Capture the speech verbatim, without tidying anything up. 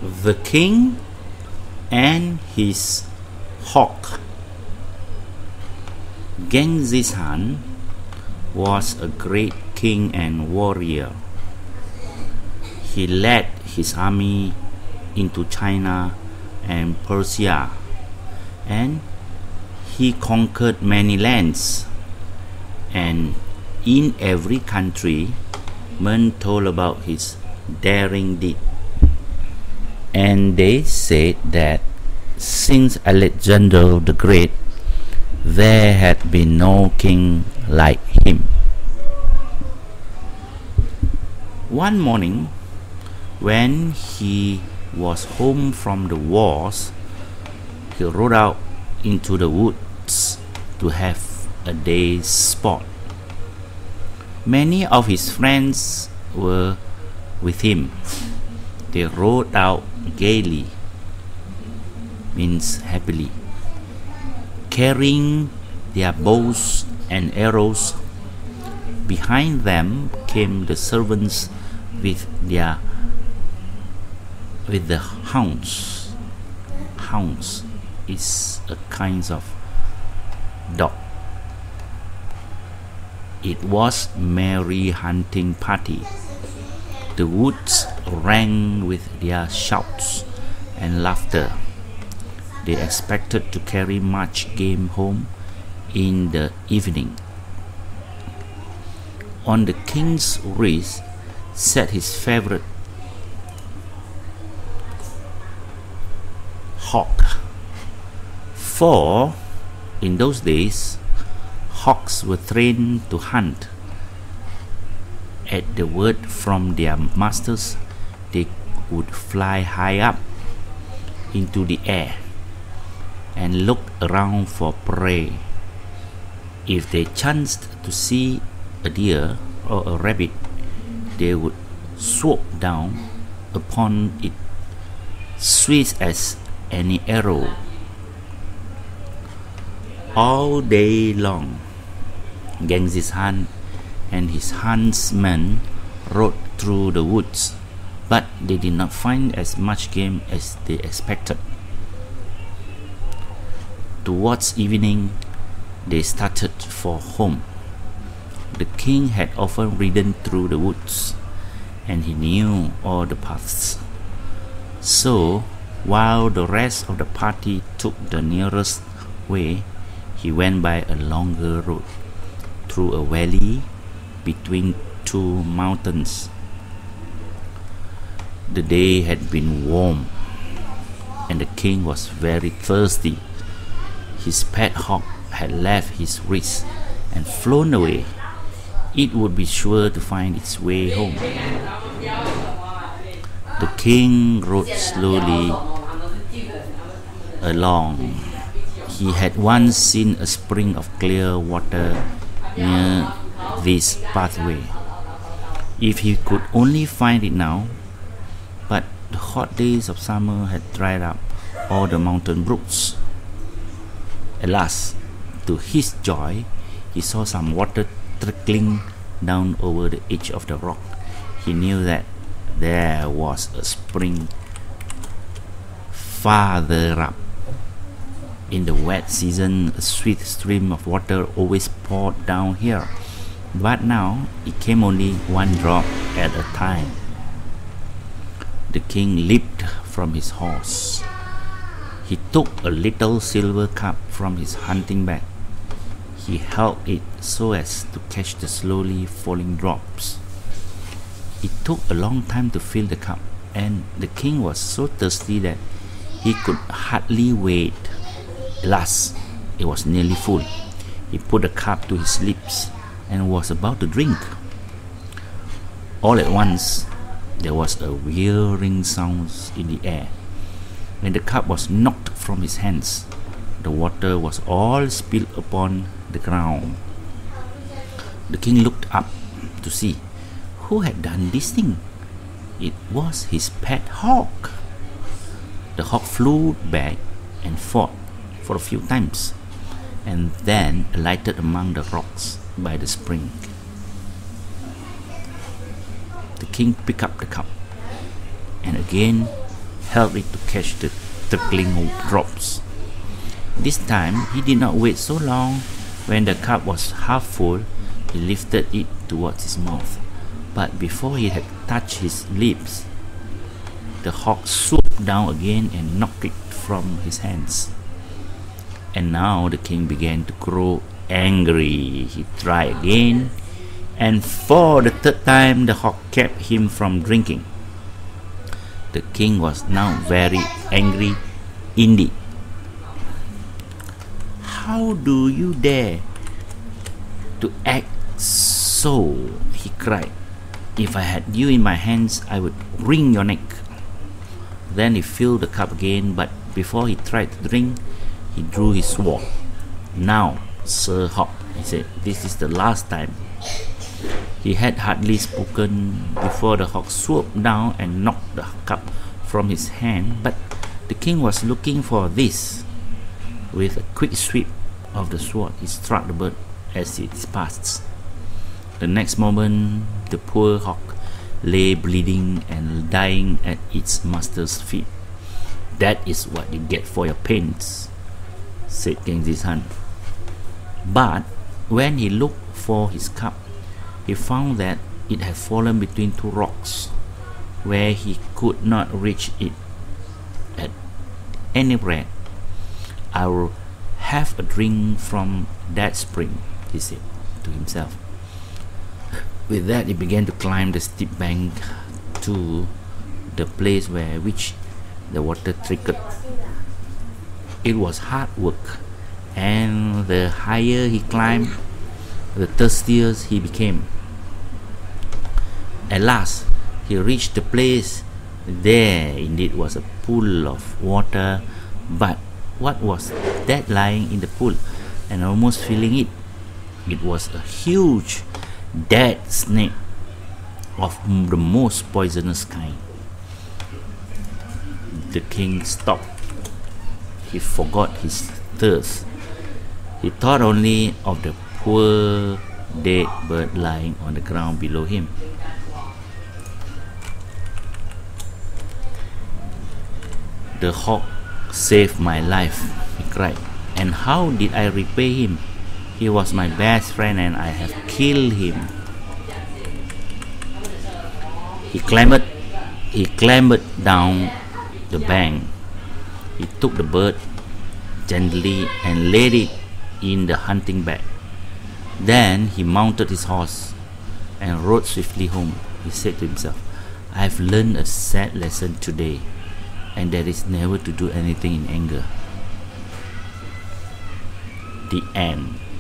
The King and his Hawk. Genghis Khan was a great king and warrior. He led his army into China and Persia, and he conquered many lands. And in every country, men told about his daring deed. And they said that since Alexander the Great, there had been no king like him. One morning, when he was home from the wars, he rode out into the woods to have a day's sport. Many of his friends were with him. They rode out gaily, means happily, carrying their bows and arrows. Behind them came the servants with their with the hounds. Hounds is a kind of dog. It was merry hunting party. The woods rang with their shouts and laughter. They expected to carry much game home in the evening. On the king's wrist sat his favorite hawk. For in those days, hawks were trained to hunt. At the word from their masters, they would fly high up into the air and look around for prey. If they chanced to see a deer or a rabbit, they would swoop down upon it, swift as any arrow. All day long, Genghis Khan and his huntsmen rode through the woods, but they did not find as much game as they expected. Towards evening, they started for home. The king had often ridden through the woods, and he knew all the paths. So, while the rest of the party took the nearest way, he went by a longer road through a valley between two mountains. The day had been warm, and the king was very thirsty. His pet hawk had left his wrist and flown away. It would be sure to find its way home. The king rode slowly along. He had once seen a spring of clear water near this pathway. If he could only find it now, but the hot days of summer had dried up all the mountain brooks. At last, to his joy, he saw some water trickling down over the edge of the rock. He knew that there was a spring farther up. In the wet season, a sweet stream of water always poured down here, but now it came only one drop at a time. The king leaped from his horse. He took a little silver cup from his hunting bag. He held it so as to catch the slowly falling drops. It took a long time to fill the cup, and the king was so thirsty that he could hardly wait. Alas, it was nearly full. He put the cup to his lips and was about to drink. All at once, there was a whirring sound in the air. When the cup was knocked from his hands, the water was all spilled upon the ground. The king looked up to see who had done this thing. It was his pet hawk. The hawk flew back and forth for a few times, and then alighted among the rocks by the spring. The king picked up the cup and again held it to catch the trickling drops. This time, he did not wait so long. When the cup was half full, he lifted it towards his mouth. But before he had touched his lips, the hawk swooped down again and knocked it from his hands. And now the king began to grow angry. He tried again, and for the third time the hawk kept him from drinking. The king was now very angry indeed. "How do you dare to act so?" he cried. "If I had you in my hands, I would wring your neck." Then he filled the cup again, but before he tried to drink, he drew his sword. "Now, Sir Hawk," he said, "this is the last time." He had hardly spoken before the hawk swooped down and knocked the cup from his hand, but the king was looking for this. With a quick sweep of the sword, he struck the bird as it passed. The next moment, the poor hawk lay bleeding and dying at its master's feet. "That is what you get for your pains," said Genghis Khan. But when he looked for his cup, he found that it had fallen between two rocks, where he could not reach it at any rate. "I will have a drink from that spring," he said to himself. With that, he began to climb the steep bank to the place where which the water trickled. It was hard work, and the higher he climbed, the thirstier he became. At last, he reached the place. There indeed was a pool of water, but what was that lying in the pool and almost filling it? It was a huge dead snake of the most poisonous kind. The king stopped. He forgot his thirst. He thought only of the poor dead bird lying on the ground below him. "The hawk saved my life," he cried. "And how did I repay him? He was my best friend and I have killed him." He clambered, he clambered down the bank. He took the bird gently and laid it in the hunting bag. Then he mounted his horse and rode swiftly home. He said to himself, "I have learned a sad lesson today, and that is never to do anything in anger." The end.